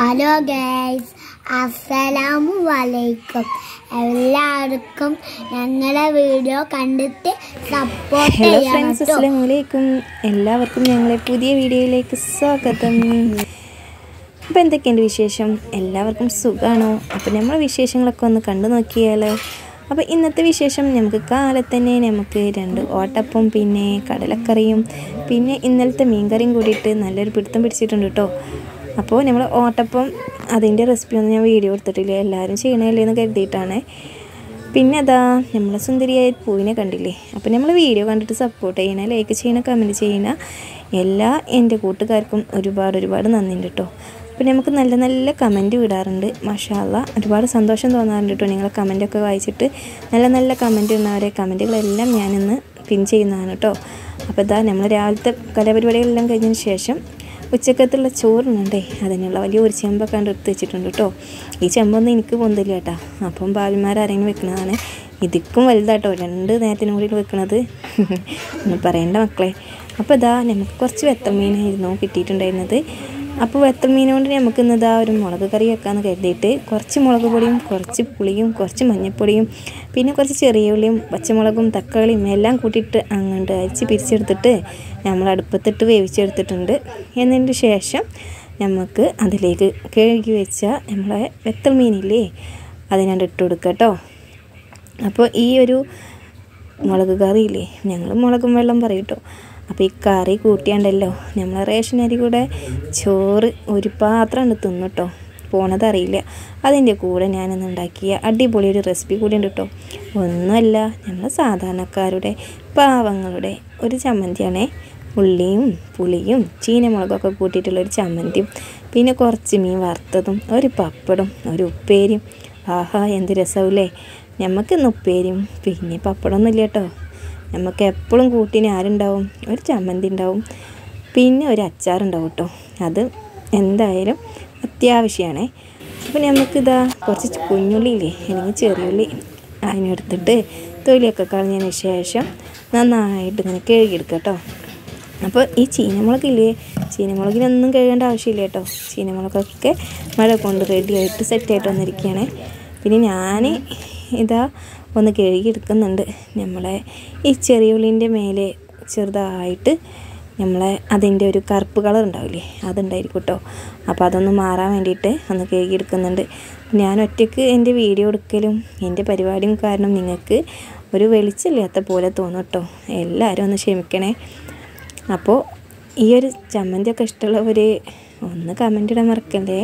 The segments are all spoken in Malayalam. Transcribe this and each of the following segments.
ഹലോ ഗൈസ്, അസ്സലാമു അലൈക്കും. എല്ലാവർക്കും ഞങ്ങളുടെ വീഡിയോ കണ്ടിട്ട് സപ്പോർട്ട് ഹലോ ഫ്രണ്ട്സ്, അസ്സലാമു അലൈക്കും. എല്ലാവർക്കും ഞങ്ങളെ പുതിയ വീഡിയോയിലേക്ക് സ്വാഗതം. അപ്പോൾ എന്തൊക്കെയുണ്ട് വിശേഷം? എല്ലാവർക്കും സുഖമാണോ? അപ്പോൾ നമ്മളെ വിശേഷങ്ങളൊക്കെ ഒന്ന് കണ്ടു നോക്കിയാലോ. അപ്പോൾ ഇന്നത്തെ വിശേഷം നമുക്ക് കാലത്ത് തന്നെ നമുക്ക് 2 ഓട്ടപ്പവും പിന്നെ കടലക്കറിയും പിന്നെ ഇന്നലത്തെ മീൻകറിയും കൂടിയിട്ട് നല്ലൊരു പിടുത്തം പിടിച്ചിട്ടുണ്ട് കേട്ടോ. അപ്പോൾ നമ്മൾ ഓട്ടപ്പം അതിൻ്റെ റെസിപ്പിയൊന്നും ഞാൻ വീഡിയോ എടുത്തിട്ടില്ല, എല്ലാവരും ചെയ്യണമല്ലേ എന്ന് കരുതിയിട്ടാണ്. പിന്നെ അതാ നമ്മളെ സുന്ദരിയായ പൂവിനെ കണ്ടില്ലേ. അപ്പോൾ നമ്മൾ വീഡിയോ കണ്ടിട്ട് സപ്പോർട്ട് ചെയ്യണ, ലൈക്ക് ചെയ്യണ, കമൻറ്റ് ചെയ്യണ എല്ലാ എൻ്റെ കൂട്ടുകാർക്കും ഒരുപാട് നന്ദിയുണ്ട് കേട്ടോ. അപ്പോൾ നമുക്ക് നല്ല നല്ല കമൻറ്റ് വിടാറുണ്ട്. മാഷാ അല്ലാ, ഒരുപാട് സന്തോഷം തോന്നാറുണ്ട് കേട്ടോ നിങ്ങളെ കമൻറ്റൊക്കെ വായിച്ചിട്ട്. നല്ല നല്ല കമൻറ്റ് ഇടുന്നവരെ കമൻറ്റുകളെല്ലാം ഞാനിന്ന് പിൻ ചെയ്യുന്നതാണ് കേട്ടോ. അപ്പോൾ ഇതാ നമ്മൾ രാവിലത്തെ കലാപരിപാടികളെല്ലാം കഴിഞ്ഞതിന് ശേഷം ഉച്ചക്കത്തുള്ള ചോറുണ്ടേ, അതിനുള്ള വലിയൊരു ചെമ്പൊക്കെ എടുത്ത് വെച്ചിട്ടുണ്ട് കേട്ടോ. ഈ ചെമ്പൊന്നും എനിക്ക് പൊന്തില്ല കേട്ടോ, അപ്പം ഭാവിമാരാരെങ്കിലും വെക്കുന്നതാണ്. ഇതിക്കും വലുതാട്ടോ 2 നേരത്തിന് കൂടി വെക്കണത് ഒന്ന് പറയണ്ട മക്കളെ. അപ്പോൾ ഇതാ നമുക്ക് കുറച്ച് വെത്തമീനായിരുന്നു കിട്ടിയിട്ടുണ്ടായിരുന്നത്. അപ്പോൾ വെത്തമീൻ കൊണ്ട് നമുക്ക് ഇന്ന് ഇതാ ഒരു മുളക് കറി വെക്കാമെന്ന് കരുതിയിട്ട് കുറച്ച് മുളക് പൊടിയും കുറച്ച് പുളിയും കുറച്ച് മഞ്ഞൾപ്പൊടിയും പിന്നെ കുറച്ച് ചെറിയ ഉള്ളിയും പച്ചമുളകും തക്കാളിയും എല്ലാം കൂട്ടിയിട്ട് അങ്ങോട്ട് അരിച്ച് പിരിച്ചെടുത്തിട്ട് നമ്മൾ അടുപ്പത്തിട്ട് വേവിച്ചെടുത്തിട്ടുണ്ട്. എന്നതിന് ശേഷം നമുക്ക് അതിലേക്ക് കഴുകി വെച്ച നമ്മളെ വെത്തൽ മീനില്ലേ അതിനാണ്ട് ഇട്ട് കൊടുക്കുക കേട്ടോ. അപ്പോൾ ഈ ഒരു മുളക് കറിയില്ലേ, ഞങ്ങൾ മുളകും വെള്ളം പറയും കേട്ടോ. അപ്പോൾ ഈ കറി കൂട്ടിയാണ്ടല്ലോ നമ്മൾ റേഷൻ അരി കൂടെ ചോറ് ഒരു പാത്രം ഉണ്ട് തിന്നു കേട്ടോ, പോണതറിയില്ല. അതിൻ്റെ കൂടെ ഞാനിന്ന് ഉണ്ടാക്കിയ അടിപൊളി ഒരു റെസിപ്പി കൂടി ഉണ്ട് കേട്ടോ. ഒന്നുമല്ല, നമ്മൾ സാധാരണക്കാരുടെ പാവങ്ങളുടെ ഒരു ചമ്മന്തിയാണേ. ഉള്ളിയും പുളിയും ചീനമുളകൊക്കെ കൂട്ടിയിട്ടുള്ളൊരു ചമ്മന്തിയും പിന്നെ കുറച്ച് മീൻ വറുത്തതും ഒരു പപ്പടും ഒരു ഉപ്പേരിയും. ആഹാ, എന്ത് രസമില്ലേ. നമുക്കിന്ന് ഉപ്പേരിയും പിന്നെ പപ്പടമൊന്നുമില്ല കേട്ടോ. നമുക്ക് എപ്പോഴും കൂട്ടിന് ആരുണ്ടാവും, ഒരു ചമ്മന്തി ഉണ്ടാവും പിന്നെ ഒരു അച്ചാറുണ്ടാവും കേട്ടോ. അത് എന്തായാലും അത്യാവശ്യമാണേ. അപ്പോൾ നമുക്കിതാ കുറച്ച് കുഞ്ഞുള്ളിയില്ലേ അല്ലെങ്കിൽ ചെറിയുള്ളി അതിനെടുത്തിട്ട് തൊലിയൊക്കെ കളഞ്ഞതിന് ശേഷം നന്നായിട്ട് ഇങ്ങനെ കഴുകിയെടുക്കുക കേട്ടോ. അപ്പോൾ ഈ ചീനമുളകില്ലേ, ചീനമുളകിനൊന്നും കഴുകേണ്ട ആവശ്യമില്ല കേട്ടോ. ചീനമുളകൊക്കെ മഴ കൊണ്ട് റെഡിയായിട്ട് സെറ്റായിട്ട് വന്നിരിക്കുകയാണ്. പിന്നെ ഞാൻ ഇതാ ഒന്ന് കഴുകിയെടുക്കുന്നുണ്ട്. നമ്മളെ ഈ ചെറിയ ഉള്ളിൻ്റെ മേലെ ചെറുതായിട്ട് നമ്മളെ അതിൻ്റെ ഒരു കറുപ്പ് കളർ ഉണ്ടാവില്ലേ, അതുണ്ടായിരിക്കും കേട്ടോ. അപ്പോൾ അതൊന്ന് മാറാൻ വേണ്ടിയിട്ട് ഒന്ന് കഴുകിയെടുക്കുന്നുണ്ട്. ഞാൻ ഒറ്റയ്ക്ക് എൻ്റെ വീഡിയോ എടുക്കലും എൻ്റെ പരിപാടിയും കാരണം നിങ്ങൾക്ക് ഒരു വെളിച്ചമില്ലാത്ത പോലെ തോന്നും കേട്ടോ. എല്ലാവരും ഒന്ന് ക്ഷമിക്കണേ. അപ്പോൾ ഈ ഒരു ചമ്മന്തിയൊക്കെ ഇഷ്ടമുള്ളവർ ഒന്ന് കമൻ്റ് ഇടാൻ മറക്കല്ലേ.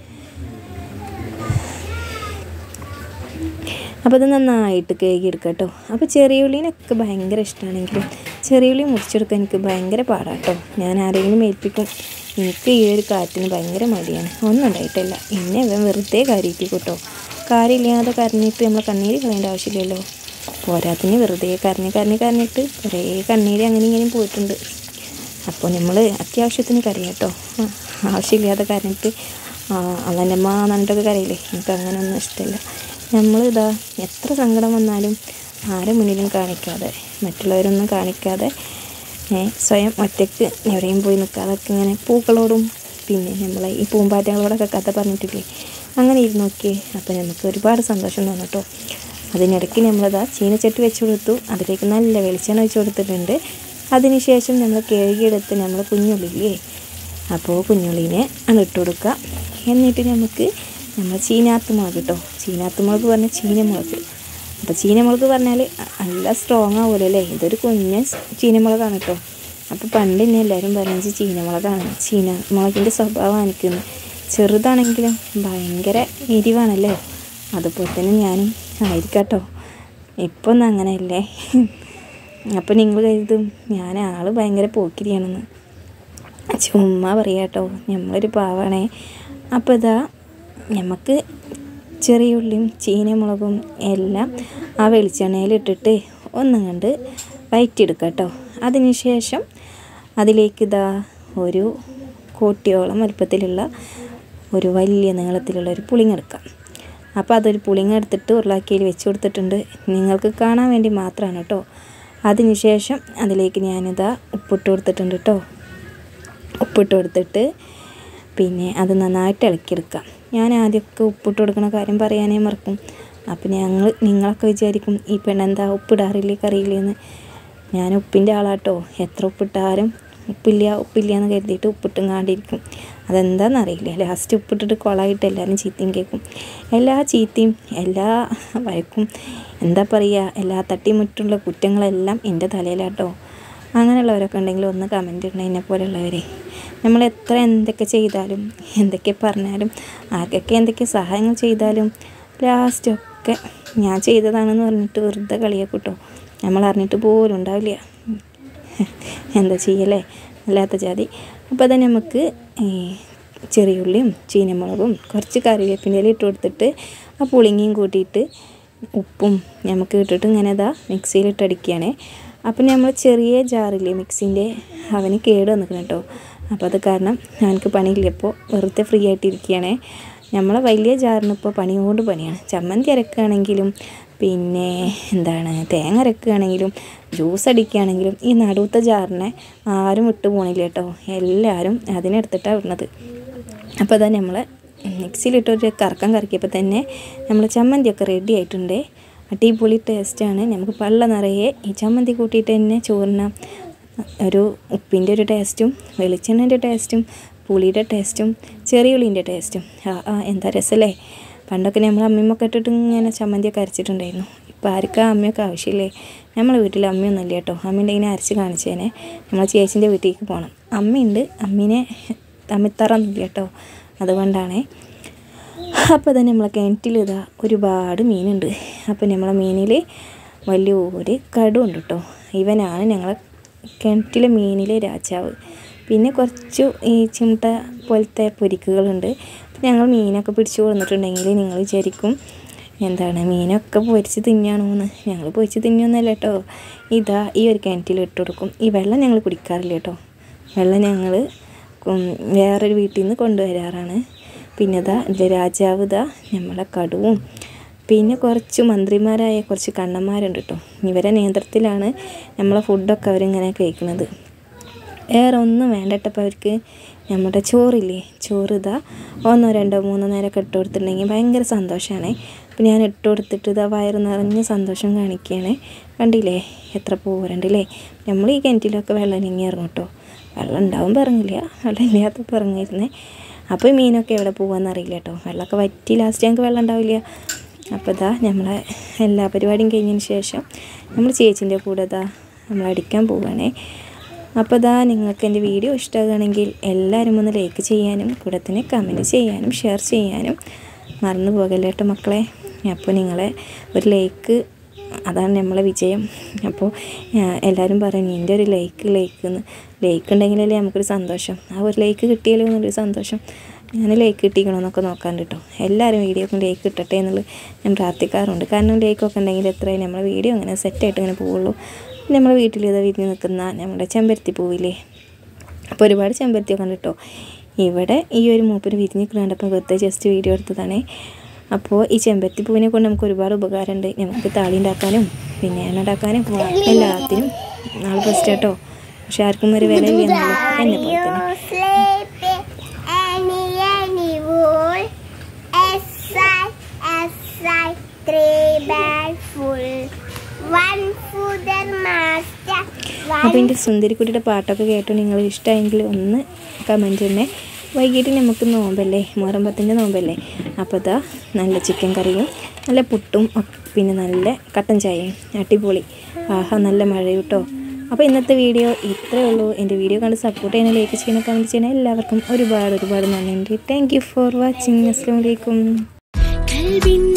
അപ്പോൾ അത് നന്നായിട്ട് കഴുകിയെടുക്കുക കേട്ടോ. അപ്പോൾ ചെറിയ ഉള്ളിനൊക്കെ ഭയങ്കര ഇഷ്ടമാണെങ്കിലും ചെറിയ ഉള്ളി മുറിച്ചെടുക്കാൻ എനിക്ക് ഭയങ്കര പാടാട്ടോ. ഞാൻ ആരെങ്കിലും ഏൽപ്പിക്കും. എനിക്ക് ഈ ഒരു കാര്യത്തിന് ഭയങ്കര മടിയാണ്. ഒന്നും ഉണ്ടായിട്ടില്ല, എന്നെ വെറുതെ കാര്യമാക്കി കേട്ടോ. കാര്യമില്ലാതെ കരഞ്ഞിട്ട് നമ്മൾ കണ്ണീര് കളയേണ്ട ആവശ്യമില്ലല്ലോ. പോരാത്തിന് വെറുതെ കരഞ്ഞിട്ട് കുറേ കണ്ണീര് അങ്ങനെ ഇങ്ങനെയും പോയിട്ടുണ്ട്. അപ്പോൾ നമ്മൾ അത്യാവശ്യത്തിന് കരയാം കേട്ടോ. ആവശ്യമില്ലാതെ കരഞ്ഞിട്ട് അവൻ്റെ അമ്മ നന്നിട്ടൊക്കെ കരയില്ലേ, എനിക്ക് അങ്ങനെയൊന്നും ഇഷ്ടമില്ല. നമ്മളിതാ എത്ര സങ്കടം വന്നാലും ആരെ മുന്നിലും കാണിക്കാതെ, മറ്റുള്ളവരൊന്നും കാണിക്കാതെ സ്വയം ഒറ്റയ്ക്ക് എവിടെയും പോയി നിൽക്കാതൊക്കെ ഇങ്ങനെ പൂക്കളോടും പിന്നെ നമ്മളെ ഈ പൂമ്പാറ്റകളോടൊക്കെ കഥ പറഞ്ഞിട്ടില്ലേ, അങ്ങനെ ഇരുന്ന് നോക്കിയേ. അപ്പോൾ നമുക്ക് ഒരുപാട് സന്തോഷം തോന്നും കേട്ടോ. അതിനിടയ്ക്ക് നമ്മളിതാ ചീനച്ചട്ടി വെച്ച് കൊടുത്തു, അതിലേക്ക് നല്ല വെളിച്ചെണ്ണ വെച്ച് കൊടുത്തിട്ടുണ്ട്. അതിനുശേഷം നമ്മൾ കഴുകിയെടുത്ത് നമ്മൾ കുഞ്ഞുള്ളില്ലേ, അപ്പോൾ കുഞ്ഞുള്ളിനെ ഇട്ട് കൊടുക്കുക. എന്നിട്ട് നമുക്ക് നമ്മൾ ചീനാത്തുമുളക് കേട്ടോ, ചീനാത്തുമുളക് പറഞ്ഞാൽ ചീനമുളക്. അപ്പോൾ ചീനമുളക് പറഞ്ഞാൽ നല്ല സ്ട്രോങ് ആവുമല്ലോ അല്ലേ. ഇതൊരു കുഞ്ഞ് ചീനമുളകാണ് കേട്ടോ. അപ്പോൾ പണ്ട് തന്നെ എല്ലാവരും പറഞ്ഞത് ചീനമുളകാണ്, ചീനമുളകിൻ്റെ സ്വഭാവമാണ് എനിക്കുന്നത്. ചെറുതാണെങ്കിലും ഭയങ്കര എരിവാണല്ലോ, അതുപോലെ തന്നെ ഞാനും ആയിരിക്കാം കേട്ടോ. ഇപ്പോൾ ഒന്നും അങ്ങനെയല്ലേ. അപ്പോൾ നിങ്ങൾ കരുതും ഞാൻ ആൾ ഭയങ്കര പോക്കിരിയാണെന്ന്. ചുമ്മാ പറയാം കേട്ടോ, നമ്മളൊരു പാവാണേ. അപ്പോൾ ഇതാ നമുക്ക് ചെറിയ ഉള്ളിയും ചീനമുളകും എല്ലാം ആ വെളിച്ചെണ്ണയിലിട്ടിട്ട് ഒന്നും കണ്ട് വഴറ്റിയെടുക്കുക കേട്ടോ. അതിനുശേഷം അതിലേക്ക് ഇതാ ഒരു കോട്ടിയോളം വലുപ്പത്തിലുള്ള ഒരു വലിയ നീളത്തിലുള്ള ഒരു പുളിങ്ങ എടുക്കാം. അപ്പോൾ അതൊരു പുളിങ്ങ എടുത്തിട്ട് ഉരുളാക്കിയിൽ വെച്ച് കൊടുത്തിട്ടുണ്ട്, നിങ്ങൾക്ക് കാണാൻ വേണ്ടി മാത്രമാണ് കേട്ടോ. അതിനുശേഷം അതിലേക്ക് ഞാനിതാ ഉപ്പിട്ട് കൊടുത്തിട്ടുണ്ട് കേട്ടോ. ഉപ്പിട്ട് കൊടുത്തിട്ട് പിന്നെ അത് നന്നായിട്ട് ഇളക്കിയെടുക്കാം. ഞാൻ ആദ്യമൊക്കെ ഉപ്പിട്ട് കൊടുക്കുന്ന കാര്യം പറയാനേ മറക്കും. അപ്പം നിങ്ങളൊക്കെ വിചാരിക്കും ഈ പെണ്ണെന്താ ഉപ്പിടാറില്ലേ കറിയില്ലെന്ന്. ഞാൻ ഉപ്പിൻ്റെ ആളാട്ടോ. എത്ര ഉപ്പിട്ടാലും ഉപ്പില്ല എന്ന് കരുതിയിട്ട് ഉപ്പിട്ടുങ്ങാണ്ടിരിക്കും. അതെന്താണെന്നറിയില്ല. ലാസ്റ്റ് ഉപ്പിട്ടിട്ട് കൊളായിട്ട് എല്ലാവരും ചീത്തയും കേൾക്കും. എല്ലാ ചീത്തയും എല്ലാ വഴക്കും എന്താ പറയുക, എല്ലാ തട്ടിമുട്ടുള്ള കുറ്റങ്ങളെല്ലാം എൻ്റെ തലയിലാട്ടോ. അങ്ങനെയുള്ളവരൊക്കെ ഉണ്ടെങ്കിൽ ഒന്ന് കമൻറ്റ് ഇടണം. എന്നെ പോലെയുള്ളവരെ നമ്മൾ എത്ര എന്തൊക്കെ ചെയ്താലും എന്തൊക്കെ പറഞ്ഞാലും ആർക്കൊക്കെ എന്തൊക്കെ സഹായങ്ങൾ ചെയ്താലും ലാസ്റ്റൊക്കെ ഞാൻ ചെയ്തതാണെന്ന് പറഞ്ഞിട്ട് വെറുതെ കളിയാക്കൂട്ടോ. നമ്മൾ അറിഞ്ഞിട്ട് പോലും ഉണ്ടാവില്ല. എന്താ ചെയ്യല്ലേ, അല്ലാത്ത ജാതി. അപ്പോൾ തന്നെ നമുക്ക് ചെറിയുള്ളിയും ചീനമുളകും കുറച്ച് കറിവേപ്പിൻ്റെ ഇല ഇട്ട് കൊടുത്തിട്ട് ആ പുളിങ്ങിയും കൂട്ടിയിട്ട് ഉപ്പും നമുക്ക് ഇട്ടിട്ട് ഇങ്ങനെ മിക്സിയിലിട്ടടിക്കുകയാണേ. അപ്പം നമ്മൾ ചെറിയ ജാറില്ലേ മിക്സിൻ്റെ, അവന് കേട് വന്നിരിക്കണം കേട്ടോ. അപ്പോൾ അത് കാരണം എനിക്ക് പണിയില്ല, ഇപ്പോൾ വെറുതെ ഫ്രീ ആയിട്ടിരിക്കുകയാണേ. നമ്മളെ വലിയ ജാറിന് ഇപ്പോൾ പണിയോട് പണിയാണ്. ചമ്മന്തി അരക്കുകയാണെങ്കിലും പിന്നെ തേങ്ങ അരക്കുകയാണെങ്കിലും ജ്യൂസ് അടിക്കുകയാണെങ്കിലും ഈ നടുവത്തെ ജാറിനെ ആരും വിട്ടു പോകണില്ല കേട്ടോ. എല്ലാവരും അതിനെടുത്തിട്ടാണ് വിടുന്നത്. അപ്പോൾ അതാ നമ്മൾ മിക്സിയിലിട്ടൊരു കറക്കിയപ്പോൾ തന്നെ നമ്മൾ ചമ്മന്തിയൊക്കെ റെഡി ആയിട്ടുണ്ട്. അടിപൊളി ടേസ്റ്റാണ്. നമുക്ക് പള്ള നിറയെ ഈ ചമ്മന്തി കൂട്ടിയിട്ട് തന്നെ ചോറിന് ഒരു ഉപ്പിൻ്റെ ഒരു ടേസ്റ്റും വെളിച്ചെണ്ണൻ്റെ ടേസ്റ്റും പുളിയുടെ ടേസ്റ്റും ചെറിയുള്ളിൻ്റെ ടേസ്റ്റും എന്താ രസമല്ലേ. പണ്ടൊക്കെ നമ്മൾ അമ്മയൊക്കെ ഇട്ടിട്ട് ഇങ്ങനെ ചമ്മന്തിയൊക്കെ അരച്ചിട്ടുണ്ടായിരുന്നു. ഇപ്പോൾ ആർക്കാ അമ്മയൊക്കെ ആവശ്യമില്ലേ. നമ്മളെ വീട്ടിൽ അമ്മയൊന്നുമില്ല കേട്ടോ. അമ്മേൻ്റെ ഇങ്ങനെ അരച്ച് കാണിച്ചേനെ. നമ്മൾ ചേച്ചിൻ്റെ വീട്ടിലേക്ക് പോകണം. അമ്മയുണ്ട്, അമ്മിത്തറൊന്നുമില്ല കേട്ടോ. അതുകൊണ്ടാണേ. അപ്പോൾ തന്നെ നമ്മളെ കിണറ്റിൽ ഒരുപാട് മീനുണ്ട്. അപ്പോൾ നമ്മളെ മീനിൽ വലിയൊരു കടുണ്ട് കേട്ടോ. ഇവനാണ് ഞങ്ങളെ കിണറ്റിലെ മീനിലെ രാജാവ്. പിന്നെ കുറച്ച് ഈ ചിമട്ട പോലത്തെ പൊരിക്കുകളുണ്ട്. ഞങ്ങൾ മീനൊക്കെ പിടിച്ചു കൊടുത്തിട്ടുണ്ടെങ്കിൽ നിങ്ങൾ വിചാരിക്കും മീനൊക്കെ പൊരിച്ച് തിന്നാണോന്ന്. ഞങ്ങൾ പൊരിച്ച് തിന്നൊന്നുമല്ല കേട്ടോ. ഈ ഒരു കിണറ്റിൽ ഇട്ട് കൊടുക്കും. ഈ വെള്ളം ഞങ്ങൾ കുടിക്കാറില്ല കേട്ടോ. വെള്ളം ഞങ്ങൾ വേറൊരു വീട്ടിൽ നിന്ന് കൊണ്ടുവരാറാണ്. പിന്നെ ഇതിലെ രാജാവ് നമ്മളെ കടുവും പിന്നെ കുറച്ച് മന്ത്രിമാരായ കുറച്ച് കണ്ണന്മാരുണ്ട് കേട്ടോ. ഇവരെ നേതൃത്വത്തിലാണ് നമ്മളെ ഫുഡൊക്കെ അവരിങ്ങനെ കഴിക്കുന്നത്. വേറെ ഒന്നും വേണ്ടട്ടപ്പോൾ അവർക്ക് നമ്മുടെ ചോറില്ലേ, ചോറ് 1, 2, 3 നേരമൊക്കെ ഇട്ട് കൊടുത്തിട്ടുണ്ടെങ്കിൽ ഭയങ്കര സന്തോഷമാണ്. അപ്പോൾ ഞാൻ ഇട്ട് കൊടുത്തിട്ട് വയറ് നിറഞ്ഞ് സന്തോഷം കാണിക്കുകയാണ്. കണ്ടില്ലേ എത്ര പോരണ്ടില്ലേ. നമ്മൾ ഈ കിണറ്റിലൊക്കെ വെള്ളം ഇറങ്ങി ഇറങ്ങും കേട്ടോ. വെള്ളം ഉണ്ടാവുമ്പോൾ ഇറങ്ങില്ല, വെള്ളം ഇല്ലാത്തപ്പോൾ ഇറങ്ങിയിരുന്നേ. അപ്പോൾ മീനൊക്കെ എവിടെ പോകുമെന്നറിയില്ല കേട്ടോ. വെള്ളമൊക്കെ വറ്റി ലാസ്റ്റ് ഞങ്ങൾക്ക് വെള്ളം ഉണ്ടാവില്ല. അപ്പോൾ നമ്മളെ എല്ലാ പരിപാടിയും കഴിഞ്ഞതിന് ശേഷം നമ്മൾ ചേച്ചിൻ്റെ കൂടെ നമ്മൾ അടിക്കാൻ പോവുകയാണേ. അപ്പോൾ നിങ്ങൾക്ക് എൻ്റെ വീഡിയോ ഇഷ്ടമാകുകയാണെങ്കിൽ എല്ലാവരും ഒന്ന് ലൈക്ക് ചെയ്യാനും കൂടെ തന്നെ കമൻറ്റ് ചെയ്യാനും ഷെയർ ചെയ്യാനും മറന്നു പോകല്ലേ കേട്ടോ മക്കളെ. അപ്പോൾ നിങ്ങളെ ഒരു ലൈക്ക് അതാണ് നമ്മളെ വിജയം. അപ്പോൾ എല്ലാവരും പറയും എൻ്റെ ഒരു ലൈക്ക് ഉണ്ടെങ്കിലല്ലേ നമുക്കൊരു സന്തോഷം. ആ ഒരു ലൈക്ക് കിട്ടിയാലോ എന്നൊരു സന്തോഷം. ഞാൻ ലൈക്ക് കിട്ടിക്കണമെന്നൊക്കെ നോക്കാറുണ്ട് കേട്ടോ. എല്ലാവരും വീഡിയോക്കും ലൈക്ക് കിട്ടട്ടെ എന്നുള്ളത് ഞാൻ പ്രാർത്ഥിക്കാറുണ്ട്. കാരണം ലൈക്കൊക്കെ ഉണ്ടെങ്കിൽ എത്രയും നമ്മളെ വീഡിയോ അങ്ങനെ സെറ്റായിട്ട് ഇങ്ങനെ പോവുള്ളൂ. നമ്മളെ വീട്ടിൽ വിരിഞ്ഞ് നിൽക്കുന്ന നമ്മുടെ ചെമ്പരത്തി പൂവില്ലേ, അപ്പോൾ ഒരുപാട് ചെമ്പരത്തിയൊക്കെ ഉണ്ട് കേട്ടോ. ഇവിടെ ഈ ഒരു മൂപ്പര് വിരിഞ്ഞ് കണ്ടപ്പോൾ വെറുതെ ജസ്റ്റ് വീഡിയോ എടുത്തതാണേ. അപ്പോൾ ഈ ചെമ്പരത്തി പൂവിനെ കൊണ്ട് നമുക്ക് ഒരുപാട് ഉപകാരമുണ്ട്. നമുക്ക് താളി ഉണ്ടാക്കാനും പിന്നെ എണ്ണ ഉണ്ടാക്കാനും എല്ലാത്തിനും നാളെ ബെസ്റ്റ് കേട്ടോ. പക്ഷെ ആർക്കും ഒരു വില ഇല്ല എന്നെ പോലെ തന്നെ. അപ്പോൾ എൻ്റെ സുന്ദരിക്കുട്ടിയുടെ പാട്ടൊക്കെ കേട്ടോ നിങ്ങൾ ഇഷ്ടമായെങ്കിൽ ഒന്ന് കമൻറ്റ് തന്നെ. വൈകിട്ട് നമുക്ക് നോമ്പല്ലേ, മുഹറം 10 നോമ്പല്ലേ. അപ്പോൾ നല്ല ചിക്കൻ കറിയും നല്ല പുട്ടും പിന്നെ നല്ല കട്ടൻ ചായയും അടിപൊളി. നല്ല മഴ കേട്ടോ. അപ്പോൾ ഇന്നത്തെ വീഡിയോ ഇത്രയേ ഉള്ളൂ. എൻ്റെ വീഡിയോ കണ്ട് സപ്പോർട്ട് ചെയ്യാൻ ലൈക്ക് ചെയ്യണം, കമൻറ്റ് ചെയ്യണം. എല്ലാവർക്കും ഒരുപാട് നന്ദിയുണ്ട്. Thank you for watching. അസ്സലാമു അലൈക്കും.